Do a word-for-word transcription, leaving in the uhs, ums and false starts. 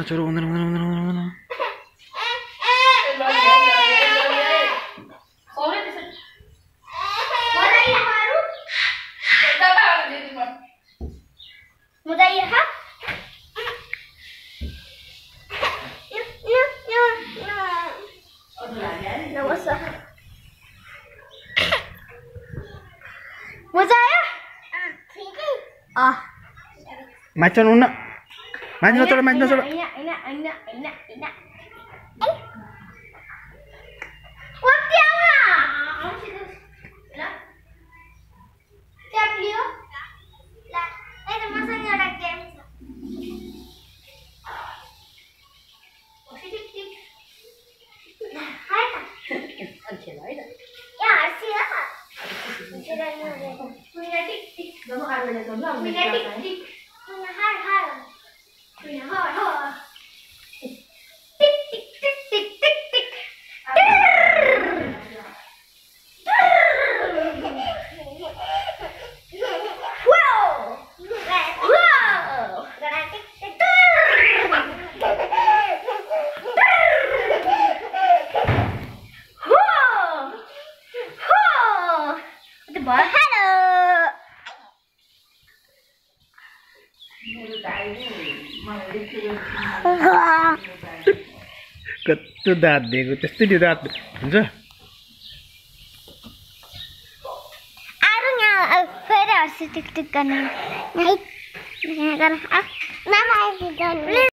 चलो बंदर बंदर बंदर बंदर मजा आया? आ macam mana? Macam mana? Macam mana? Enak, enak, enak, enak, enak. Waktu apa? Siap Leo? Lah, eh masanya ada game. Hai. Ya, siap. Punya tik-tik. Punya tik-tik. Punya har-har. Punya har-har. Tik-tik, tik-tik, tik-tik. Wow! Wow! Gonna tik-tik. Wow! Wow! Itu ball. Hello! कस्तो दाँत दिएको त्यस्तै त्यो दाँत हुन्छ अरू यहाँ फेरि हर्सी टिक टिक गर्ने